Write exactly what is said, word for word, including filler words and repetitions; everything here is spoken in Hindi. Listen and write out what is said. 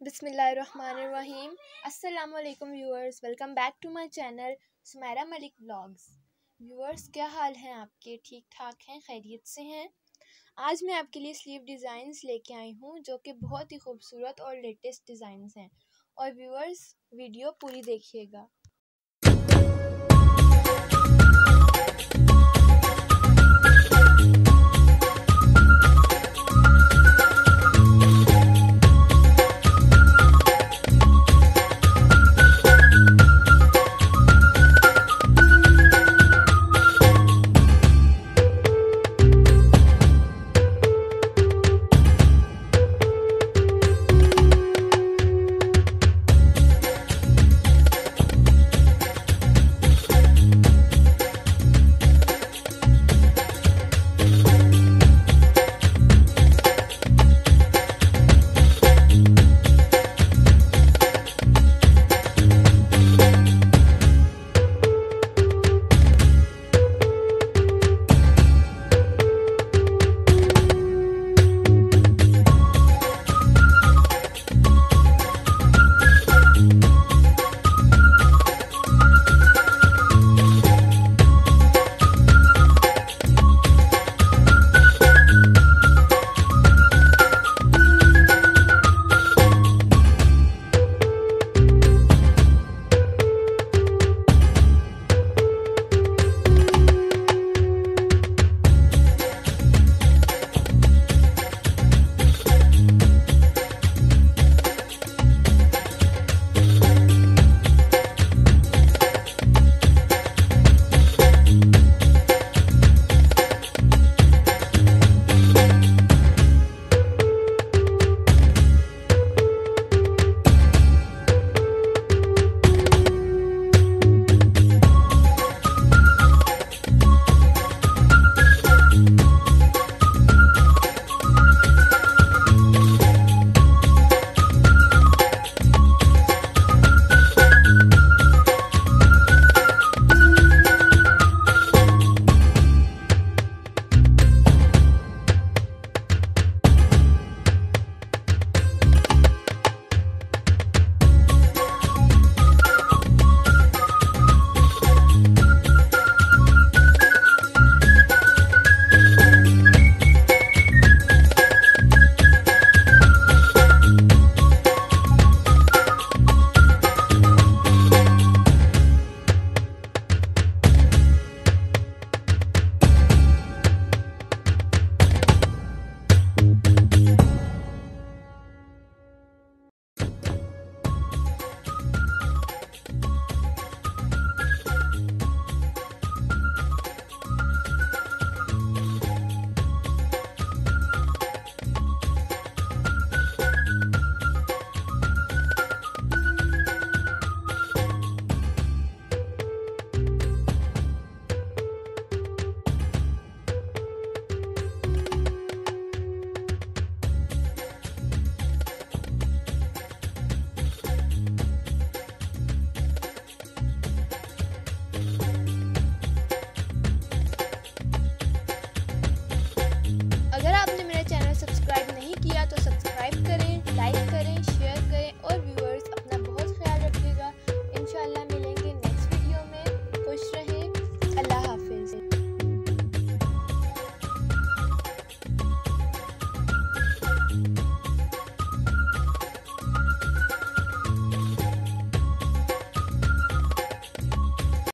बिस्मिल्लाहिर्रहमानिर्रहीम। अस्सलाम वालेकुम viewers, welcome back to my channel Sumera Malik vlogs. Viewers, क्या हाल हैं आपके? ठीक ठाक हैं? खैरियत से हैं? आज मैं आपके लिए स्लीव डिज़ाइंस लेके आई हूँ जो कि बहुत ही खूबसूरत और लेटेस्ट डिज़ाइंस हैं। और व्यूअर्स, वीडियो पूरी देखिएगा।